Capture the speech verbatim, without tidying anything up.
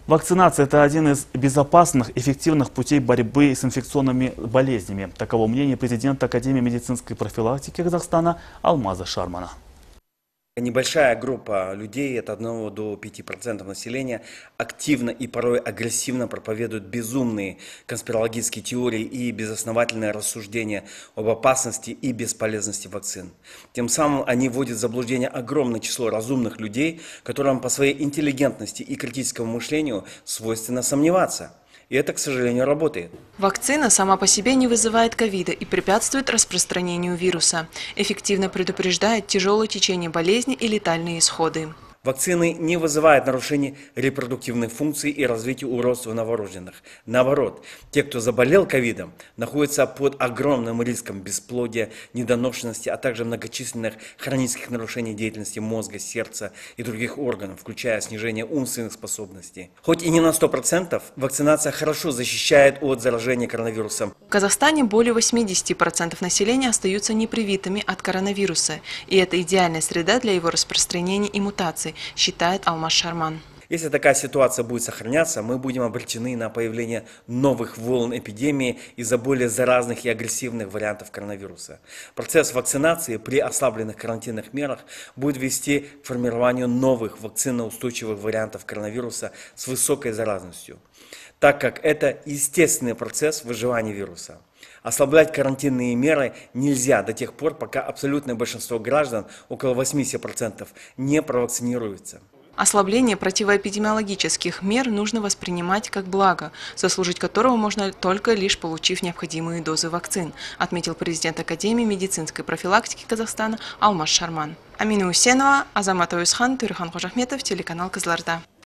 Вакцинация – это один из безопасных, эффективных путей борьбы с инфекционными болезнями. Таково мнение президента Академии медицинской профилактики Казахстана Алмаза Шармана. Небольшая группа людей, от одного до пяти процентов населения, активно и порой агрессивно проповедуют безумные конспирологические теории и безосновательные рассуждения об опасности и бесполезности вакцин. Тем самым они вводят в заблуждение огромное число разумных людей, которым по своей интеллигентности и критическому мышлению свойственно сомневаться. И это, к сожалению, работает. Вакцина сама по себе не вызывает ковида и препятствует распространению вируса. Эффективно предупреждает тяжелое течение болезни и летальные исходы. Вакцины не вызывают нарушений репродуктивных функций и развития уродства новорожденных. Наоборот, те, кто заболел ковидом, находятся под огромным риском бесплодия, недоношенности, а также многочисленных хронических нарушений деятельности мозга, сердца и других органов, включая снижение умственных способностей. Хоть и не на сто процентов, вакцинация хорошо защищает от заражения коронавирусом. В Казахстане более восьмидесяти процентов населения остаются непривитыми от коронавируса, и это идеальная среда для его распространения и мутаций, считает Алмаз Шарман. Если такая ситуация будет сохраняться, мы будем обречены на появление новых волн эпидемии из-за более заразных и агрессивных вариантов коронавируса. Процесс вакцинации при ослабленных карантинных мерах будет вести к формированию новых вакциноустойчивых вариантов коронавируса с высокой заразностью, так как это естественный процесс выживания вируса. Ослаблять карантинные меры нельзя до тех пор, пока абсолютное большинство граждан, около восьмидесяти процентов, не провакцинируются. Ослабление противоэпидемиологических мер нужно воспринимать как благо, заслужить которого можно только лишь получив необходимые дозы вакцин, отметил президент Академии медицинской профилактики Казахстана Алмаз Шарман. Амина Усенова, Азамат Уюсхан, Турхан Хожахметов, телеканал Кызылорда.